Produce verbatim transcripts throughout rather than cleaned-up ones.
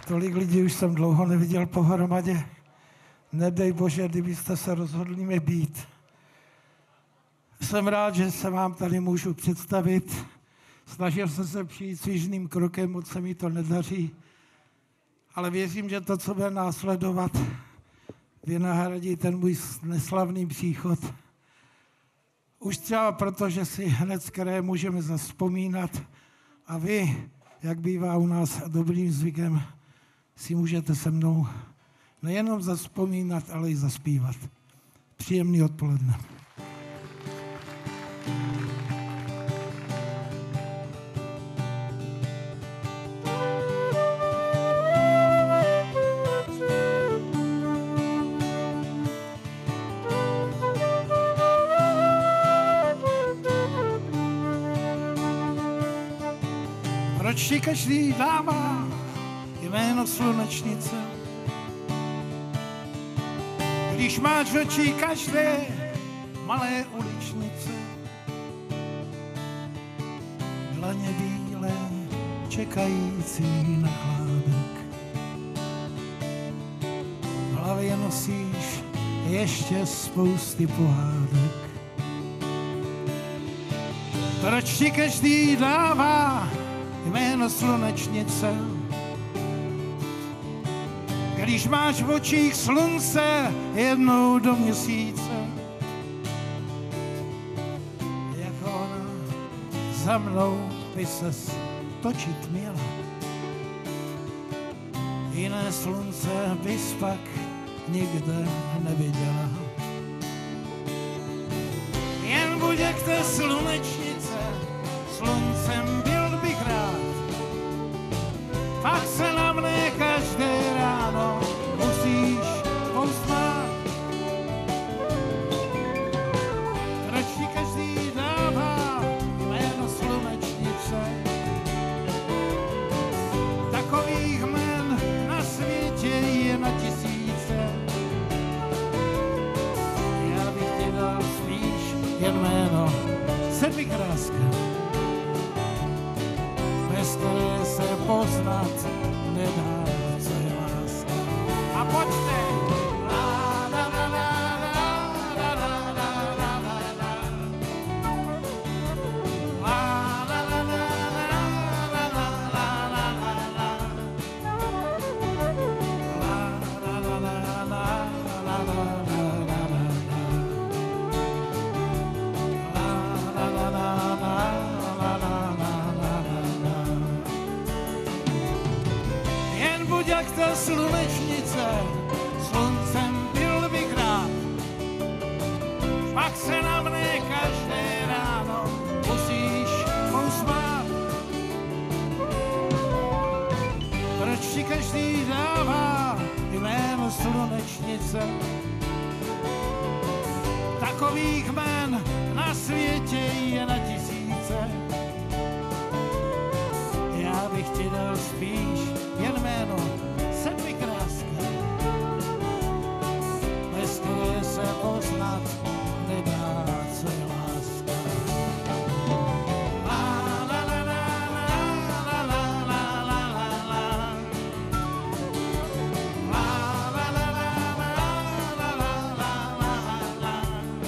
Tolik lidí už jsem dlouho neviděl pohromadě. Nedej Bože, kdybyste se rozhodli mi být. Jsem rád, že se vám tady můžu představit. Snažil jsem se přijít svížným krokem, moc se mi to nedaří. Ale věřím, že to, co bude následovat, vynahradí ten můj neslavný příchod. Už třeba proto, že si hned z kraje můžeme zavzpomínat a vy, jak bývá u nás dobrým zvykem, si můžete se mnou nejenom zavzpomínat, ale i zaspívat. Příjemný odpoledne. Proč ti každý dává jméno slunečnice? Když máš v očí každé malé uličnice, dlaně bílé čekající na chládek, v hlavě nosíš ještě spousty pohádek. Proč ti každý dává jméno slunečnice? Když máš v očích slunce jednou do měsíce, jak ona za mnou by ses točit měla, jiné slunce bys pak nikde neviděla. Jen buď jak té slunečnice, sluncem byl bych rád, pak se na mne každé ráno musíš pousmát. Proč ti každý dává jméno slunečnice? Takových jmen na světě je na tisíce. Já bych ti dal spíš jen jméno Sedmikráska, bez které se poznat nedá, co je láska. A pojďte! La, la, la, la, la, la, la, la, la, la, la. La, la, la, la, la, la, la, la, la, la. La, la, la, la, la, la, la, la, la. La, la, la, la, la. Buď jak ta slunečnice, sluncem byl bych rád, pak se na mne každé ráno musíš pousmát. Proč ti každý dává jméno slunečnice? Takových jmen na světě je na tisíce. Já bych ti dal spíš jen jméno Sedmikráska, bez které se poznat nedá, co je láska. La, la, la, la, la, la, la, la, la, la. La, la, la, la, la, la, la, la.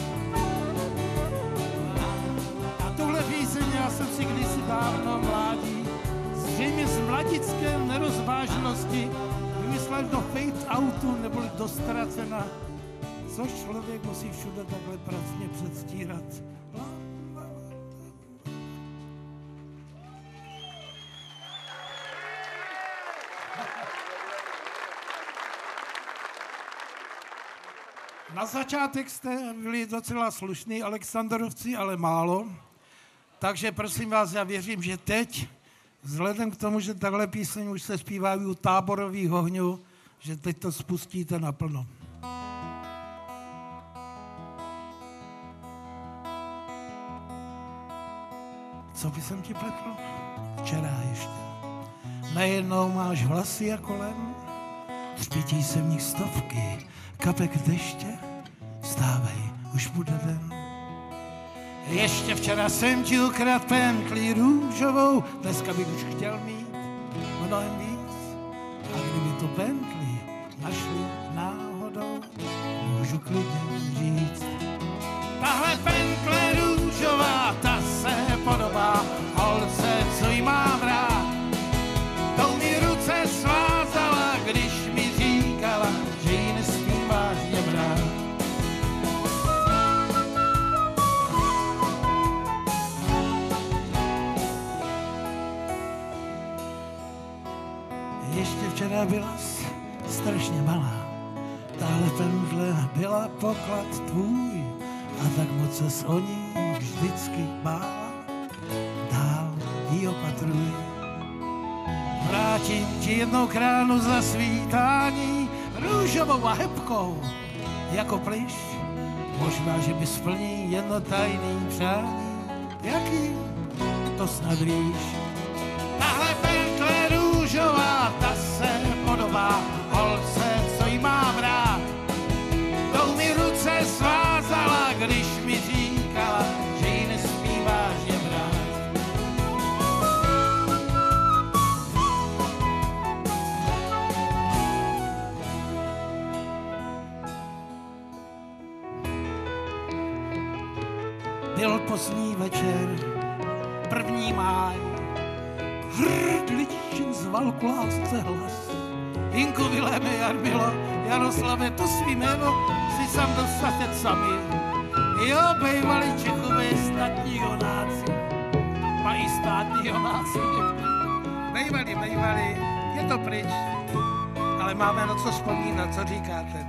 A tuhle píseň já jsem si kdysi dávno mládí, zřejmě z mladické nerozvážnosti vymyslel do fade outu neboli do ztracena, což člověk musí všude takhle pracně předstírat. Na začátek jste byli docela slušní Alexandrovci, ale málo. Takže prosím vás, já věřím, že teď, vzhledem k tomu, že takhle píseň už se zpívají u táborových ohňů, že teď to spustíte naplno. Co by jsem ti pletl? Včera ještě. Najednou máš vlasy jako len, třpítí se v nich stovky kapek deště. Stávej, už bude den. Ještě včera jsem ti ukradl pentlí růžovou, dneska bych už chtěl mít mnohem víc. A kdyby to Bentley našli náhodou, můžu klidně říct. Tahle Bentley růžová, ta se podobá holce, co jí mám rád. Tou mi ruce svázala, když mi říkala, že ji nesmím vážně brát. Ještě včera byla strašně malá, tahle Bentley byla poklad tvůj a tak moc ses o ní vždycky bála, dál jí opatruj. Vrátím ti jednou kránu za svítání, růžovou a hebkou jako plyš. Možná, že mi splní jedno tajný přání, jaký to snad víš. Tahle Bentley růžová, ta se podobá holce, co jí mám rád. Tou mi ruce svázala, když mi říkala, že ji nesmí vážně brát. Byl pozdní večer, první máj, hrdličin zval k lásce hlas. Hinku, Viléme, Jarmilo, Jaroslave, to svý jméno si sám dostatek sami. Jo, bejvali Čechové státní jonáci, mají státní jonáci. Bejvali, bejvali, je to pryč, ale máme na co vzpomínat, co říkáte.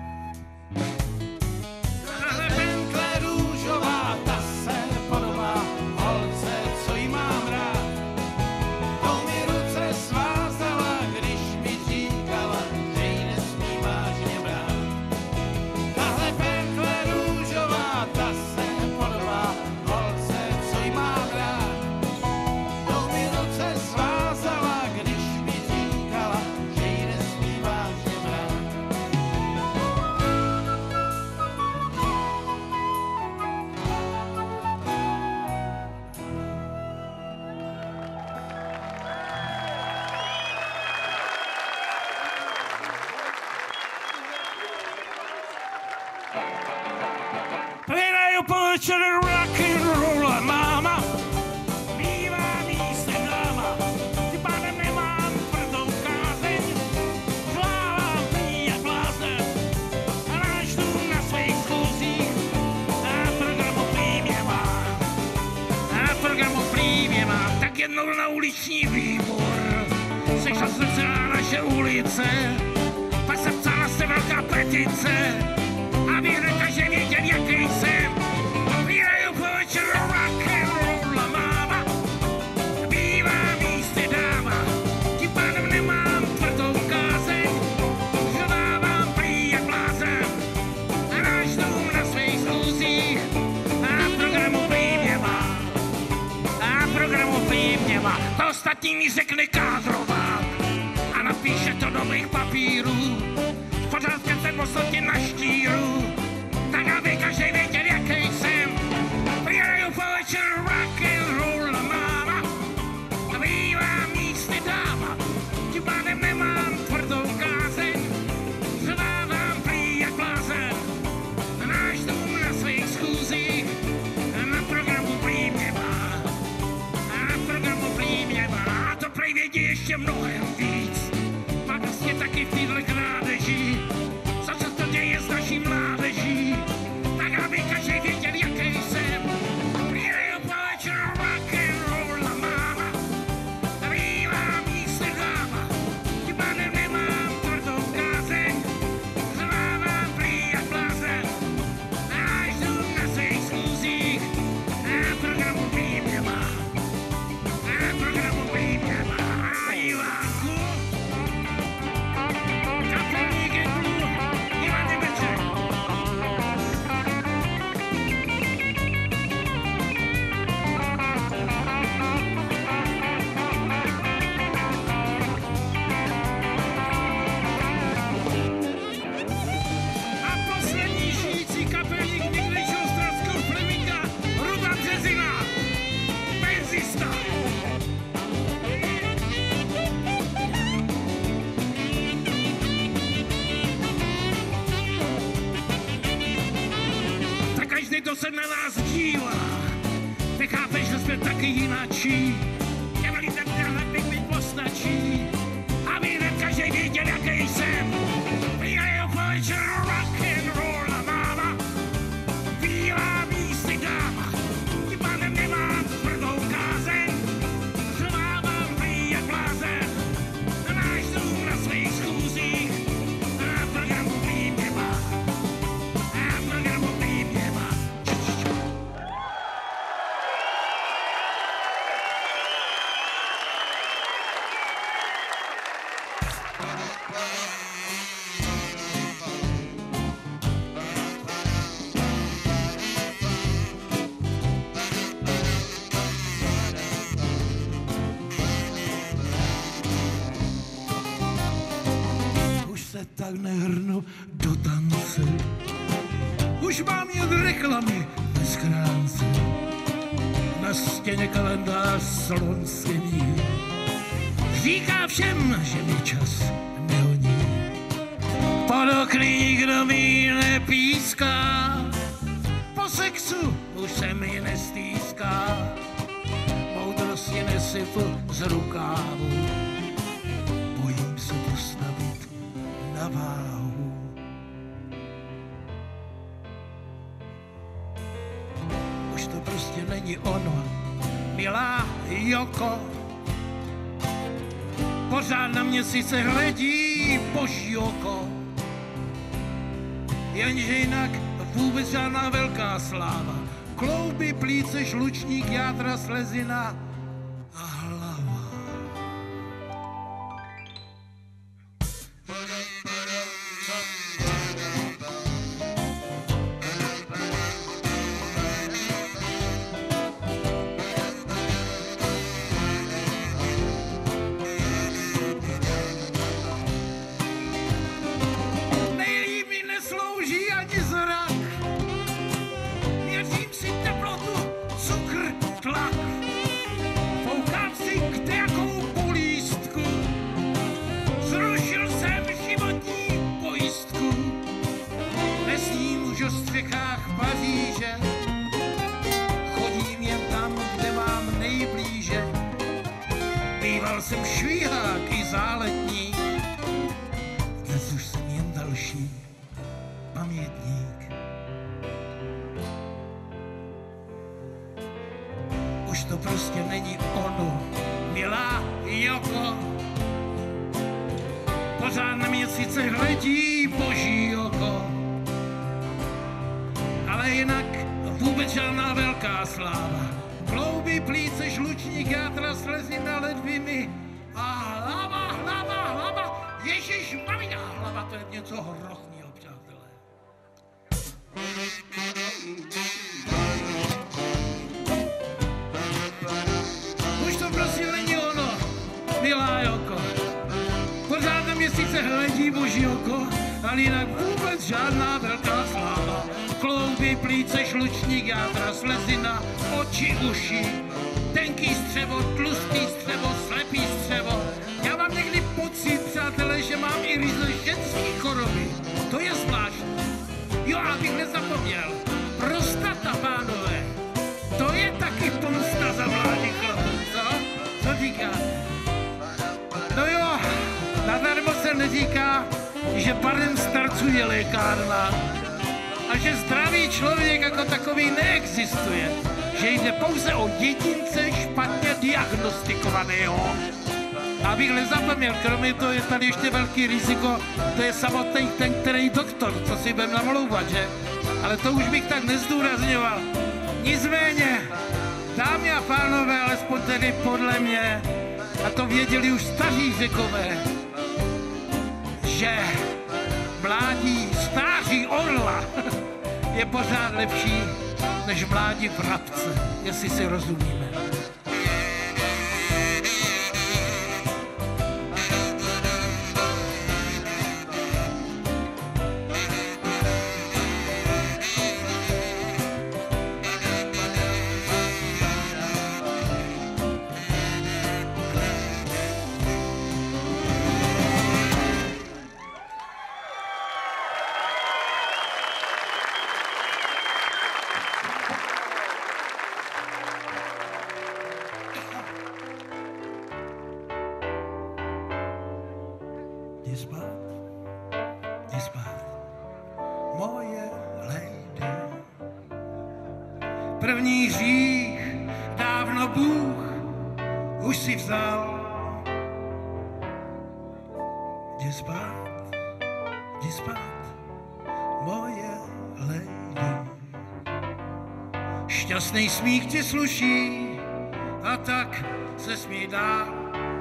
Tahle Bentley růžová, ta se podobá holce, co jí mám rád. Tou mi ruce svázala, když mi říkala, že ji nesmí vážně brát. Tahle Bentley růžová, ta se podobá holce, co jí mám rád. Tou mi ruce svázala, když mi říkala, že ji nesmí vážně brát. Hraju po večeru rock and roll, máma, bývá místy dáma, tím pádem nemám tvrdou kázeň, žlávám prý jak blázen, a náš dům na svých schůzích, a programu prý mě má, a programu prý mě má, tak jednou na uliční výbor, sešla se celá naše ulice, pak se psala se velká petice, aby hned že věděl, jaký jsem. Hraju po večeru rock and roll, máma, bývá místy dáma, tím pádem nemám tvrdou kázeň, žlávám prý jak blázen, a náš dům na svých schůzích, a programu prý mě má, a programu prý mě má, to ostatní mi řekne kádrovák, a napíše to do mých papírů, s pořádkem ten moslotě na štíru, tak aby každý věděl, jaký jsem. Hraju po večeru rock and roll, máma, bývá místy dáma, tím pádem nemám tvrdou kázeň, žlávám prý jak blázen, a náš dům na svých schůzích, a na programu prý mě má, a na programu prý mě má, a to prý vědí ještě mnohem víc, má vlastně taky v téhle krádeži, co se to děje s naší mládeží, tak aby každý věděl, jaký jsem. Hraju po večeru rock and roll, máma, bývá místy dáma, tím pádem nemám tvrdou kázeň, žlávám prý jak blázen, náš dům na svých schůzích, a programu prý mě má, a programu prý mě má. A Ivánku, kapelník je se na nás dívá, nechápeš, že jsme taky jinačí. Těmali ten tenhle bych mi postačí, aby hned každej věděl, jaký jsem. Bílej opoč rock and roll a máma, bílá místy dáma, tím pádem nemám tvrdou kázeň, zmávám prý jak blázen, na náš dům na svých schůzích, na programu prý mě má, na programu prý mě má. Už se tak nehrnu do tance, už mám jen reklamy ve schránce, na stěně kalendář slonskyný říká všem, že mi čas nehoní. Pod okny nikdo mi nepíská, po sexu už se mi nestýská, moudrosti nesypu z rukávu, bojím se postavit na váhu. Už to prostě není ono, milá Joko, pořád na mě sice hledí boží oko, jenže jinak vůbec žádná velká sláva. Klouby, plíce, žlučník, jádra, slezina a hlava. Nejlíp mi neslouží ani zrak, měřím si teplotu, cukr, tlak, foukám si kdejakou polístku, zrušil jsem životní pojistku, nesním už o střechách Paříže, chodím jen tam, kde mám nejblíže, býval jsem švihák i záletník, dnes už jsem jen další pamětník. Už to prostě není ono, milá Joko, pořád na mě sice hledí boží oko, ale jinak vůbec žádná velká sláva. Klouby, plíce, žlučník, jádra, slezina, ledviny a hlava, hlava, hlava, ježiš, mamina, hlava, to je něco hroznýho, přátelé. Už to prostě není ono, milá Joko, pořád na mě sice hledí boží oko, ale jinak vůbec žádná velká sláva. Klouby, plíce, žlučník, jádra, slezina, oči, uši, tenký střevo, tlustý střevo, slepý střevo. Já mám někdy pocit, přátelé, že mám i ryze ženský choroby. To je zvláštní. Jo, abych nezapomněl. Prostata, pánové, to je taky pomsta za mládí chlapů, co? Co říkáte? No jo, nadarmo se neříká, že barem starců je lékárna a že zdravý člověk jako takový neexistuje, že jde pouze o jedince špatně diagnostikovaného. Abych nezapomněl, kromě toho je tady ještě velký riziko, to je samotný ten, který doktor, co si budem namlouvat, že? Ale to už bych tak nezdůrazňoval. Nicméně, dámy a pánové, alespoň tedy podle mě, a to věděli už staří Řekové, že mládí stáří orla je pořád lepší než mládí vrabce, jestli si rozumíme. spát, jdi spát, moje lady. První hřích dávno Bůh už si vzal. Jdi spát, jdi spát, moje lady. Šťastný smích ti sluší a tak se smí dál.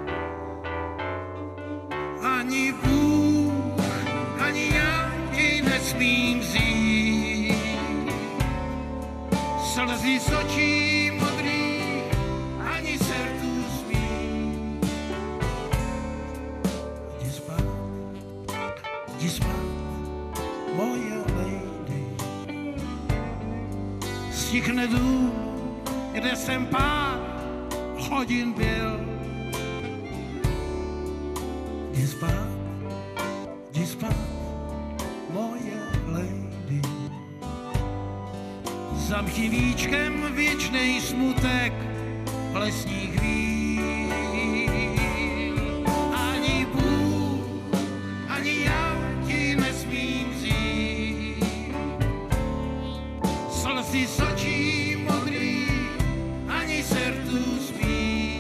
Ani Bůh, ani já ti nesmím vzít slzy z očí modrých, ani z rtů smích. Jdi spát, jdi spát, moje lady. Z těch nedů, kde jsem pár hodin byl. Jdi spát, jdi spát, moje lady. Za mchivíčkem věčnej smutek lesních víl. Ani Bůh, ani já ti nesmím vzít slzy z očí modrých, ani z rtů smích.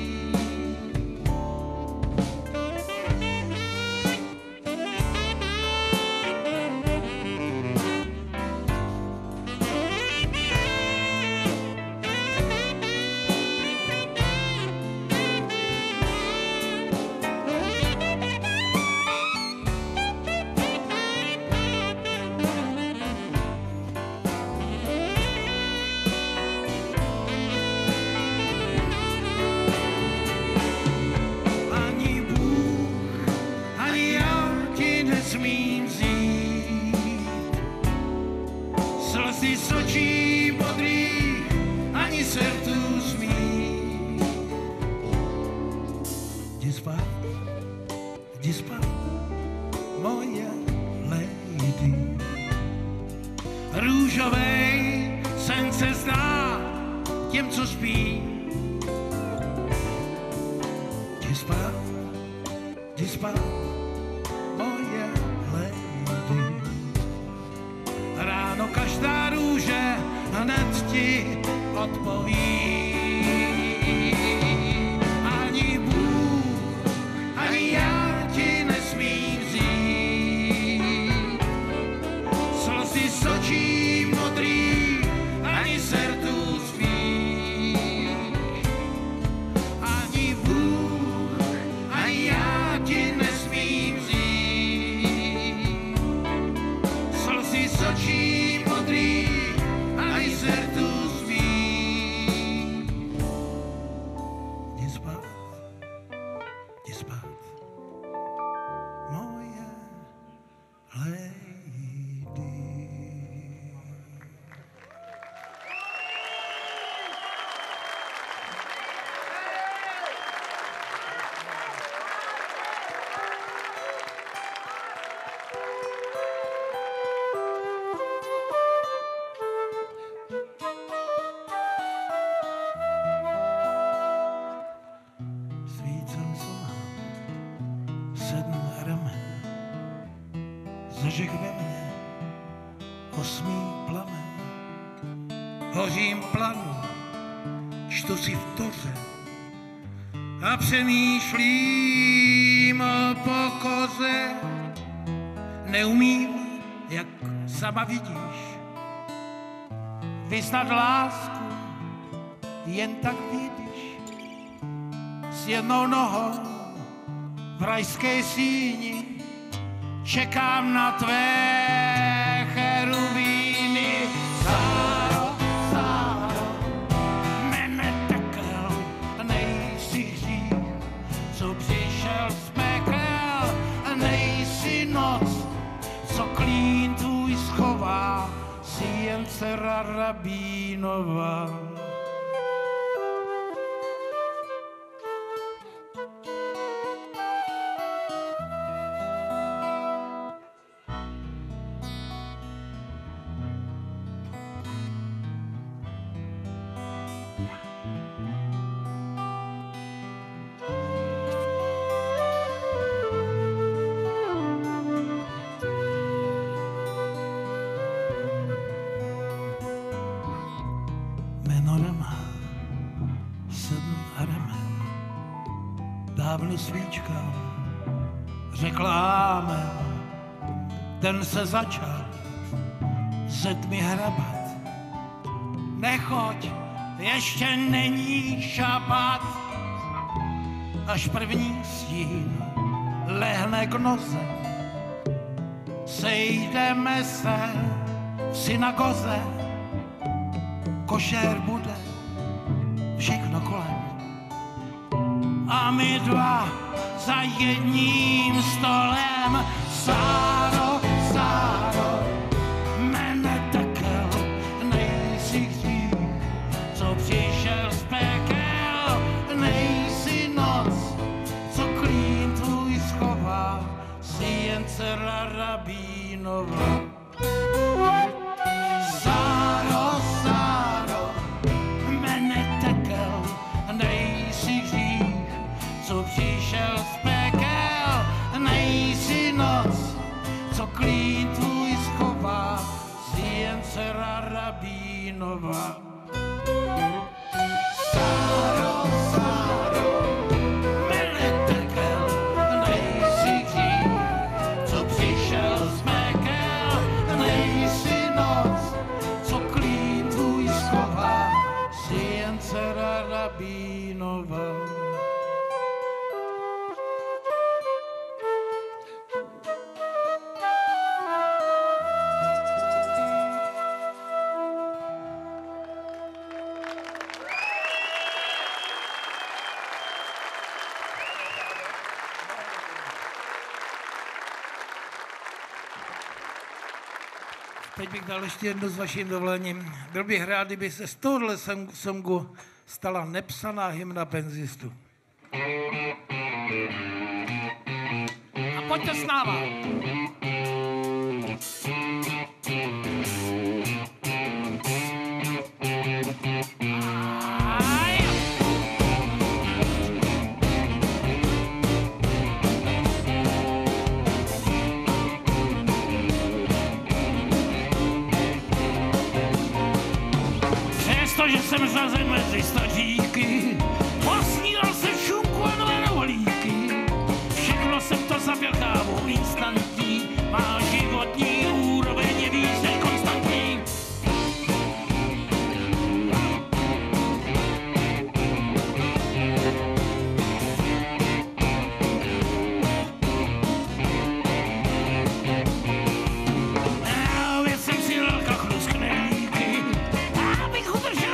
Nesmím vzít slzy z očí modrých, ani z rtů smích. Jdi spát, jdi spát, moje lady. Růžovej sen se zdá těm, co spí. Jdi spát, jdi spát, moje lady. Ráno každá růže hned ti odpoví. Ani Bůh, ani já ti nesmím vzít slzy z očí modrých, ani z rtů smích. Ani Bůh, ani já ti nesmím vzít slzy z očí modrých, ani z rtů smích. Jdi spát, jdi spát, moje lady. Svícen slunám sedm ramen, zažeh ve mně osmý plamen. Hořím planu, čtu si v toře a přemýšlím o pokoře. Neumím, jak sama vidíš, vyznat lásku jen tak vidíš. S jednou nohou v rajské síni čekám na tvé cherubíny. Sáro, Sáro, mene tekel, nejsi hřích, co přišel z pekel, nejsi noc, co klín tvůj schová, jsi jen dcera rabínova. dávny svíčkám řekla amen. Den se začal ze tmy hrabat. Nechoď, ještě není šabat. Až první stín lehne k noze, sejdeme se v synagoze. Košer bude všechno kolem a my dva za jedním stolem. Sáro, Sáro, mene tekel, nejsi hřích, co přišel z pekel, nejsi noc, co klín tvůj schová, jsi jen dcera rabínova. Sáro, Sáro, mene tekel, nejsi hřích, co přišel z pekel, nejsi noc, co klín tvůj schová, jsi jen dcera rabínova. Sáro, Sáro, mene tekel, nejsi hřích, co přišel z pekel, nejsi noc, co klín tvůj schová, jsi jen dcera rabínova. Teď bych dal ještě jedno s vaším dovolením. Byl bych rád, kdyby se z tohohle songu stala nepsaná hymna penzistů. A pojďte s náma. Že jsem řazen mezi staříky, posnídal jsem šunku a nové rohlíky. Všechno jsem to zapěl kávou instantní, má životní úroveň je víc než konstantní. A oběd jsem si dal kachnu z knedlíky, abych udržel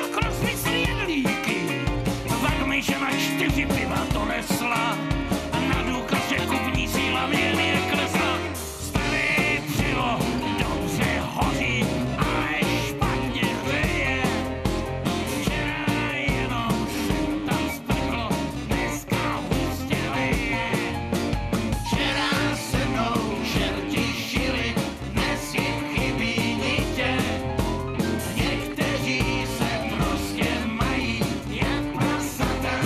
že na čtyři piva to nesla a na důkaz, že kupní síla mě neklesla. Starý přilo dobře hoří, ale špatně hřeje. Včera jenom jsem tam sprklo, dneska hustě leje. Včera se mnou čerti šili, dnes jim chybí nitě. Někteří se prostě mají jak prasata.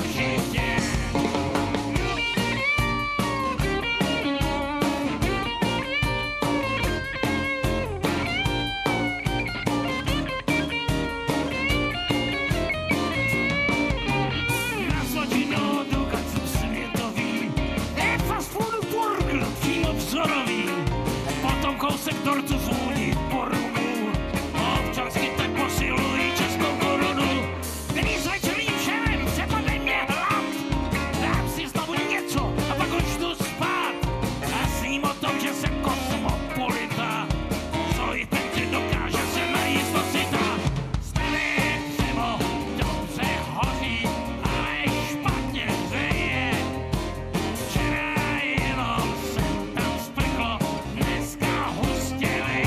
Kousek tortu zvůní porunu, občansky tak posilují českou korunu. Když s večerním šerem přepadne mě hlad, dám si znovu něco a pak už jdu spát. A sním o tom, že jsem kosmopolita, co i ten ti dokáže se najíst do cita. Staré dřevo dobře hoří, ale špatně hřeje. Včera jenom jsem tam sprklo, dneska hustě leje.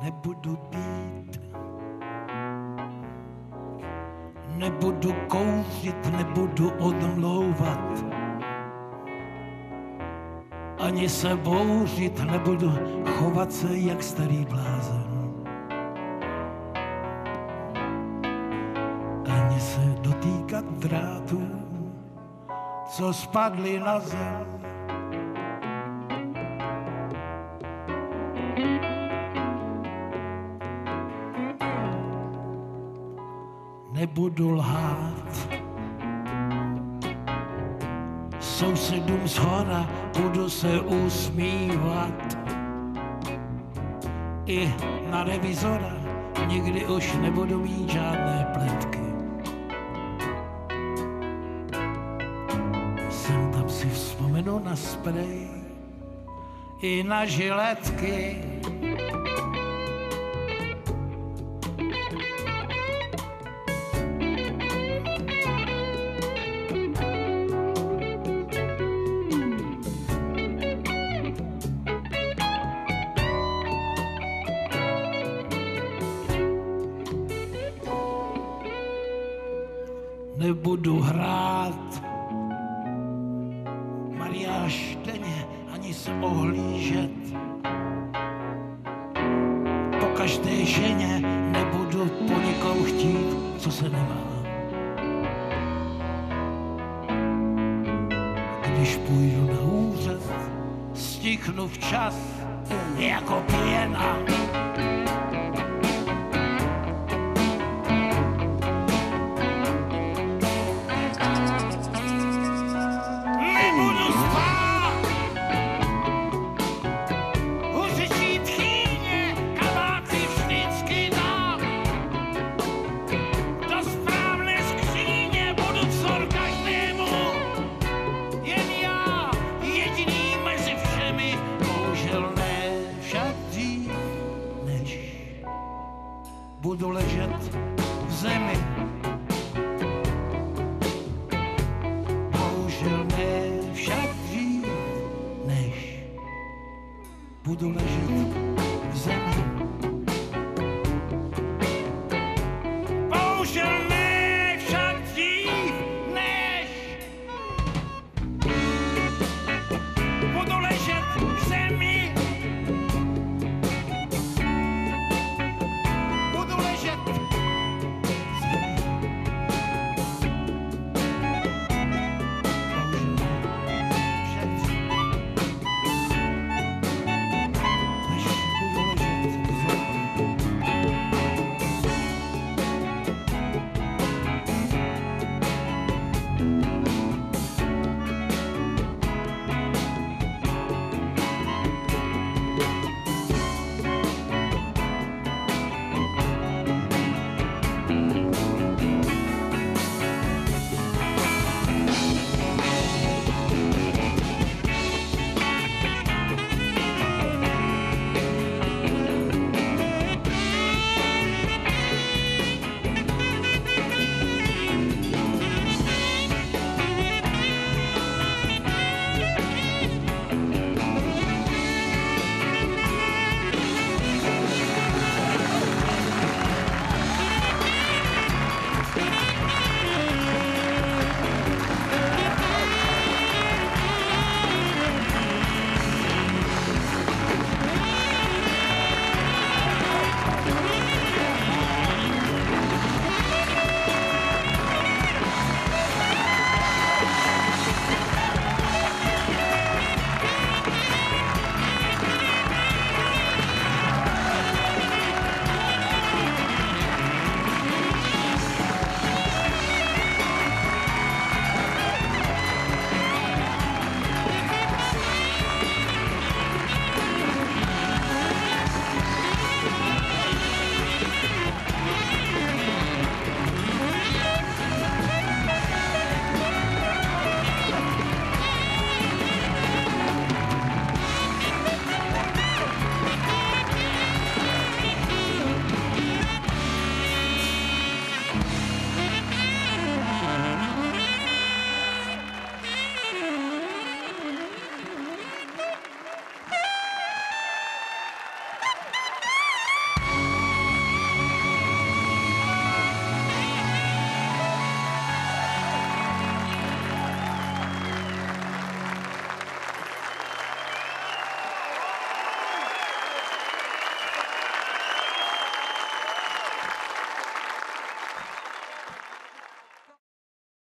nebudu být. Nebudu kouřit, nebudu odmlouvat. Ani se bouřit, nebudu chovat se jak starý blázen. Ani se dotýkat drátů, co spadly na zem. Nebudu lhát sousedům zhora, budu se usmívat. I na revizora nikdy už nebudu mít žádné pletky. Sem tam si vzpomenu na sprej i na žiletky. Nebudu hrát mariáš denně, ani se ohlížet. Po každé ženě nebudu po nikom chtít, co se nemá. Když půjdu na úřad, stichnu včas jako pěna. Budu ležet v zemi. Bohužel ne však dřív, než budu ležet v zemi.